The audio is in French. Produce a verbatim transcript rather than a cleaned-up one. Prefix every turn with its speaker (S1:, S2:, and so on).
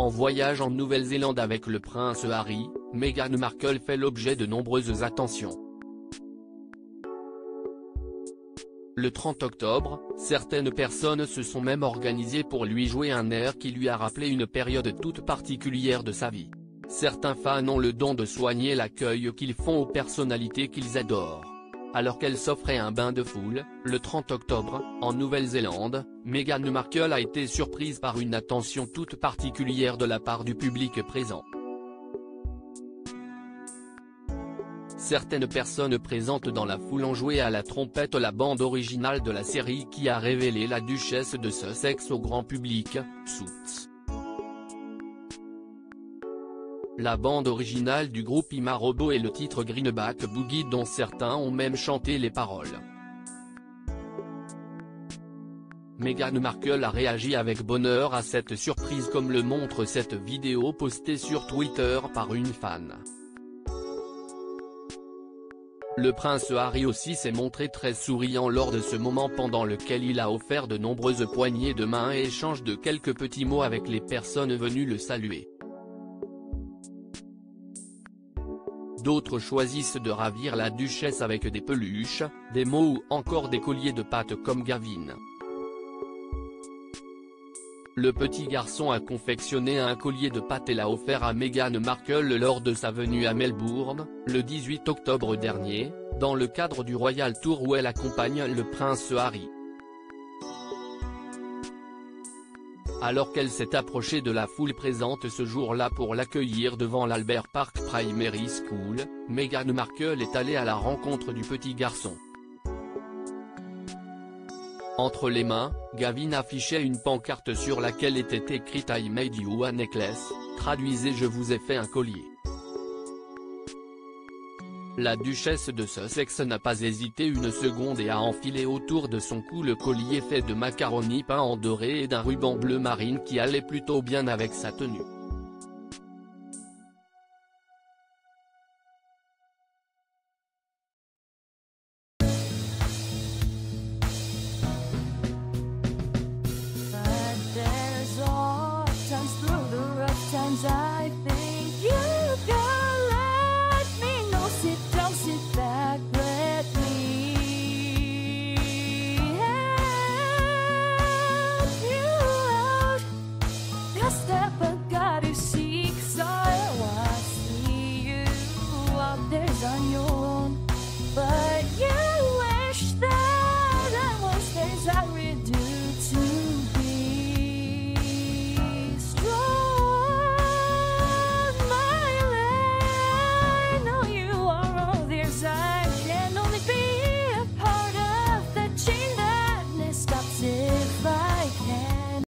S1: En voyage en Nouvelle-Zélande avec le prince Harry, Meghan Markle fait l'objet de nombreuses attentions. Le trente octobre, certaines personnes se sont même organisées pour lui jouer un air qui lui a rappelé une période toute particulière de sa vie. Certains fans ont le don de soigner l'accueil qu'ils font aux personnalités qu'ils adorent. Alors qu'elle s'offrait un bain de foule, le trente octobre, en Nouvelle-Zélande, Meghan Markle a été surprise par une attention toute particulière de la part du public présent. Certaines personnes présentes dans la foule ont joué à la trompette la bande originale de la série qui a révélé la duchesse de Sussex au grand public, Suits. La bande originale du groupe Ima Robo et le titre Greenback Boogie dont certains ont même chanté les paroles. Meghan Markle a réagi avec bonheur à cette surprise comme le montre cette vidéo postée sur Twitter par une fan. Le prince Harry aussi s'est montré très souriant lors de ce moment pendant lequel il a offert de nombreuses poignées de main et échange de quelques petits mots avec les personnes venues le saluer. D'autres choisissent de ravir la duchesse avec des peluches, des mots ou encore des colliers de pattes comme Gavin. Le petit garçon a confectionné un collier de pattes et l'a offert à Meghan Markle lors de sa venue à Melbourne, le dix-huit octobre dernier, dans le cadre du Royal Tour où elle accompagne le prince Harry. Alors qu'elle s'est approchée de la foule présente ce jour-là pour l'accueillir devant l'Albert Park Primary School, Meghan Markle est allée à la rencontre du petit garçon. Entre les mains, Gavin affichait une pancarte sur laquelle était écrite I made you a necklace, traduisez je vous ai fait un collier. La duchesse de Sussex n'a pas hésité une seconde et a enfilé autour de son cou le collier fait de macaroni peint en doré et d'un ruban bleu marine qui allait plutôt bien avec sa tenue.